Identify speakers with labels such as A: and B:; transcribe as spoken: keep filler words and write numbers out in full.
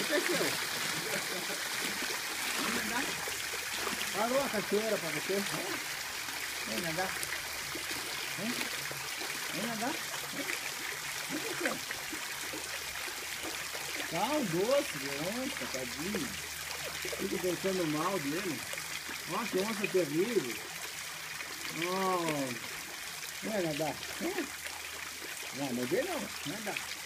A: aconteceu? Vem nadar. Parou a cachoeira pra você. Vem nadar. Vem. Vem nadar. Vem. Vem, pessoal. Tá um doce de onça, tadinho. Fica pensando mal dele. Ó, que onça terrível. Oh. Vem nadar. Vem. Não, morder não. Nadar.